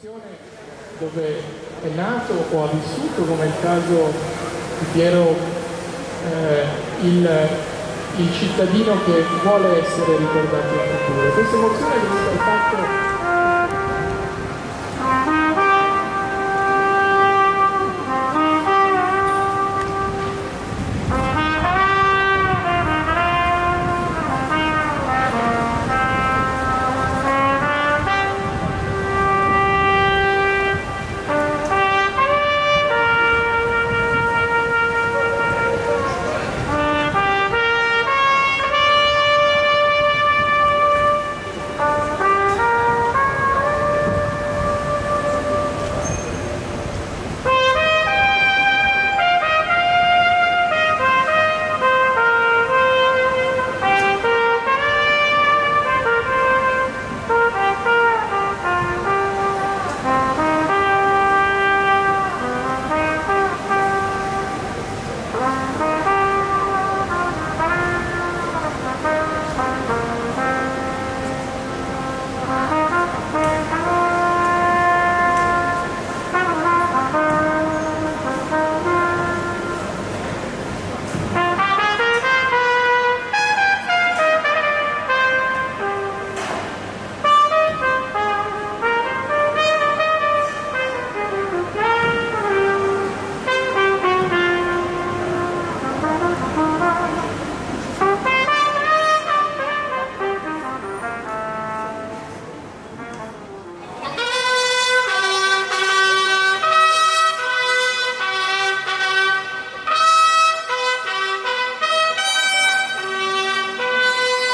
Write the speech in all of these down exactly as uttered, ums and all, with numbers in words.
un'emozione dove è nato o ha vissuto, come il caso di Piero, eh, il, il cittadino che vuole essere ricordato in futuro. Questa emozione è dovuta al fatto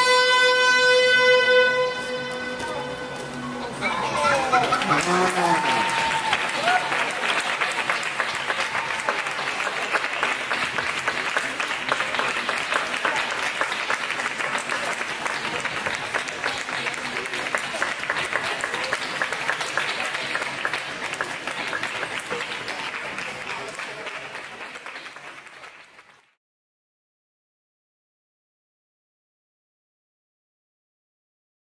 Ah.